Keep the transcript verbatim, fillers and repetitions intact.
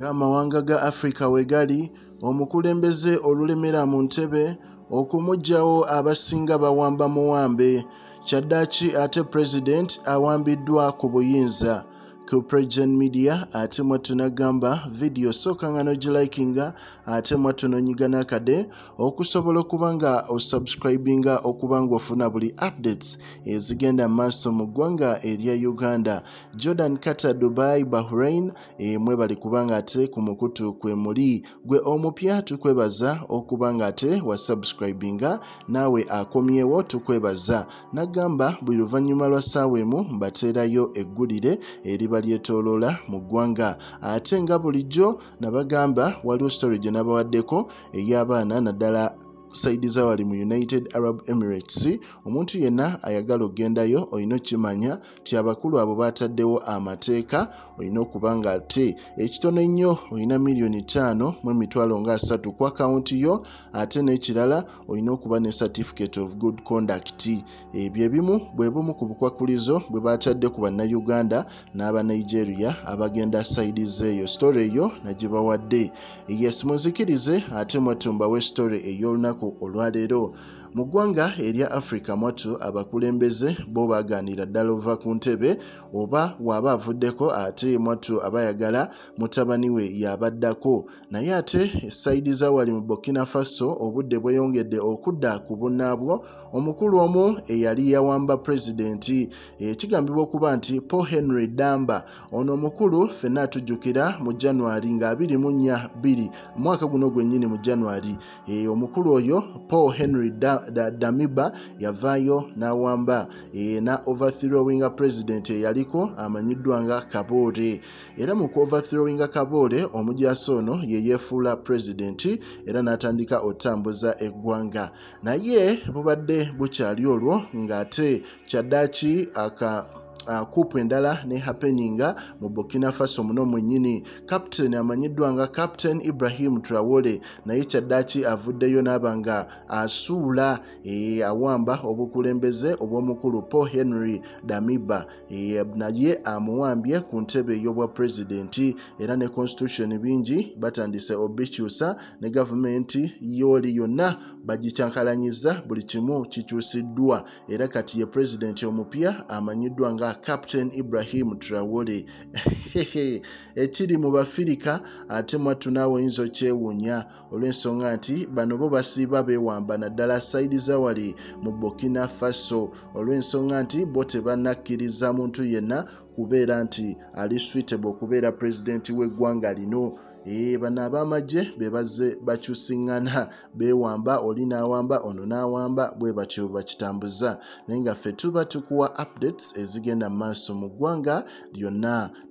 Amawanga ga Africa wegali omukulembeze olulemera mu Entebbe okumugyawo abasinga bawamba muwambe kyaddaaki ate president awambiddwa ku buyinza ku PROJOURN media ate mwattu nagamba video sooka nga nogilikinga ate mwattu nonyiga n'akade okusobola okuba nga osubscribinga okuba nga ofuna buli updates ezigenda maaso mu ggwanga erya Uganda. Jordan, Qatar, Dubai, Bahrain e, mwebali kubanga ate ku mukutu kwe muli gwe omupya tukwebaza okuba nga ate wasubscribinga naawe akomyewo tukwebaza nagamba buli luvannyuma lwa ssaawa emu mbateerayo eggulire eriba lyetoloola mu ggwanga ate nga bulijjo nabagamba waliwo story gye nabawaddeko ey'abaana naddala saidi za wali mu United Arab Emirates. Omuntu yenna ayagala ogendayo olina okimanya ti abakulu abo bataddewo amateeka olina okuba nga ate ekitono ennyo olina miliyoni ttaano mu emitwalo nga asatu ku akawunti yo ate n'ekirala olina okuba ne certificate of good conduct. Ebyo ebimu bwe bumu ku bukwakulizo bwe batadde ku bannayuganda n'abanigeria abagenda saidi zeeyo. Story eyo nagibawadde. Yes, munzikirize ate mwattu mbawe story ey'olunaku olwaleero mu ggwanga erya Africa mwattu abakulembeze bo baaganira ddala ova ku ntebe oba waaba avuddeko ate mwattu abayagala mutabani we yabaddako naye ate esaidi za wali mu Burkina Faso obudde bweyongedde okudda ku bunnaabwo omukulu omu eyali yawamba pulezidenti ekigambibwa okuba nti Paul-Henri Damiba ono omukulu ffenna atujjukira mu January nga abiri mu nnya bbiri mwaka guno gwennyini mu January e, omukulu oyo Paul-Henri da, da, Damiba yavaayo n'awamba e, na overthrowing president eyaliko amanyiddwa nga Kaboré era mu overthrowing Kaboré omujaasi ono ye yeefuula president era n'atandika otambuza eggwanga naye bubadde bukyali olwo ng'ate kyaddaaki aka Uh, coup endala ne happeninga mu Burkina Faso muno mwennyini captain amanyiddwa nga captain Ibrahim Traore naye kyaddaaki avuddeyo n'abanga asuula e, awamba obukulembeze obw'omukulu Paul-Henri Damiba e, naye amuwambye ku ntebe ey'obwa president era ne constitution bingi batandise obikyusa ne gavumenti yooli yonna bagikyankalanyiza buli kimu kikyusiddwa era kati ye president omupya amanyiddwa nga Captain Ibrahim Traore. Ekiri mu Bafirika ate mwattu naawe oyinza okyewuunya olw'ensonga nti bano bo basiiba beewamba naddala saidi za wali mu Burkina Faso olw'ensonga nti bo tebannakkiriza muntu yenna kubeera nti ali suitable okubeera pulezidenti w'eggwanga lino. E, bano ab'amagye be bazze bakyusiŋŋana beewamba oli n'awamba ono n'awamba bwe batyo bakitambuza naye nga ffe tuba tukuwa updates ezigenda mu maaso mu ggwanga lyonna.